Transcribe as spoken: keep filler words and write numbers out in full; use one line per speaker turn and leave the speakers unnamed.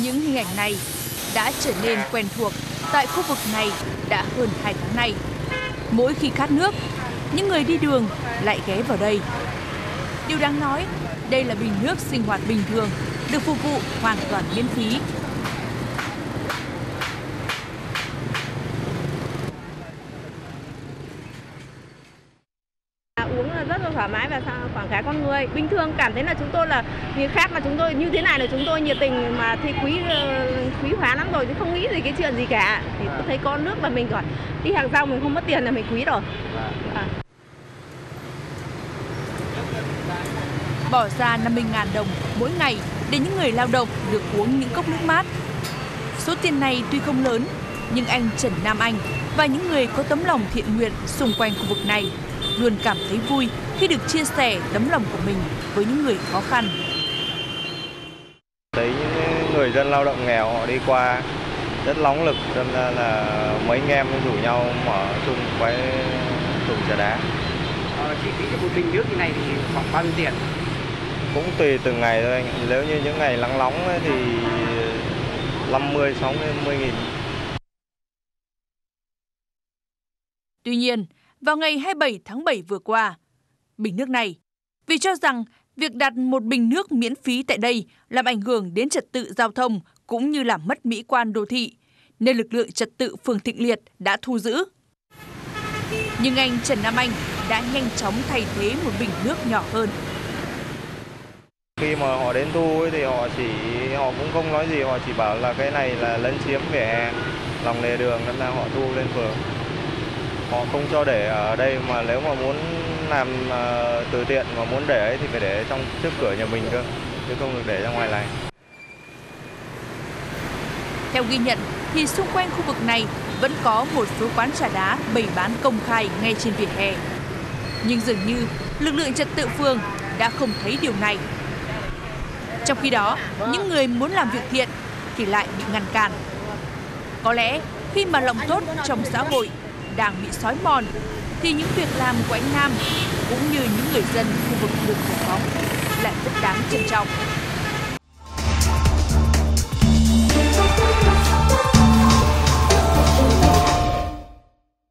Những hình ảnh này đã trở nên quen thuộc tại khu vực này đã hơn hai tháng nay. Mỗi khi khát nước, những người đi đường lại ghé vào đây. Điều đáng nói, đây là bình nước sinh hoạt bình thường, được phục vụ hoàn toàn miễn phí.
Uống rất là thoải mái và khoảng khá con người. Bình thường cảm thấy là chúng tôi là người khác mà chúng tôi như thế này là chúng tôi nhiệt tình mà thấy quý quý hóa lắm rồi chứ không nghĩ gì cái chuyện gì cả. Thì tôi thấy có nước là mình gọi đi hàng rong mình không mất tiền là mình quý rồi. À.
Bỏ ra năm mươi nghìn đồng mỗi ngày để những người lao động được uống những cốc nước mát. Số tiền này tuy không lớn, nhưng anh Trần Nam Anh và những người có tấm lòng thiện nguyện xung quanh khu vực này luôn cảm thấy vui khi được chia sẻ tấm lòng của mình với những người khó khăn.
Thấy những người dân lao động nghèo họ đi qua rất nóng lực, nên là, là mấy anh em rủ nhau mở chung cái thùng trà đá.
Ờ, chi phí cho một bình nước như này thì khoảng bao nhiêu tiền?
Cũng tùy từng ngày thôi anh. Nếu như những ngày nắng nóng ấy thì năm mươi, sáu mươi nghìn.
Tuy nhiên, vào ngày hai mươi bảy tháng bảy vừa qua, bình nước này, vì cho rằng việc đặt một bình nước miễn phí tại đây làm ảnh hưởng đến trật tự giao thông cũng như làm mất mỹ quan đô thị, nên lực lượng trật tự phường Thịnh Liệt đã thu giữ. Nhưng anh Trần Nam Anh đã nhanh chóng thay thế một bình nước nhỏ hơn.
Khi mà họ đến thu ấy thì họ chỉ họ cũng không nói gì, họ chỉ bảo là cái này là lấn chiếm vỉa hè, lòng lề đường nên là họ thu lên phường. Họ không cho để ở đây, mà nếu mà muốn làm uh, từ thiện mà muốn để ấy thì phải để trong trước cửa nhà mình cơ, chứ không được để ra ngoài này.
Theo ghi nhận thì xung quanh khu vực này vẫn có một số quán trà đá bày bán công khai ngay trên vỉa hè. Nhưng dường như lực lượng trật tự phường đã không thấy điều này. Trong khi đó, những người muốn làm việc thiện thì lại bị ngăn cản. Có lẽ khi mà lòng tốt trong xã hội đang bị xói mòn, thì những việc làm của anh Nam cũng như những người dân khu vực đường Giải Phóng lại rất đáng trân trọng.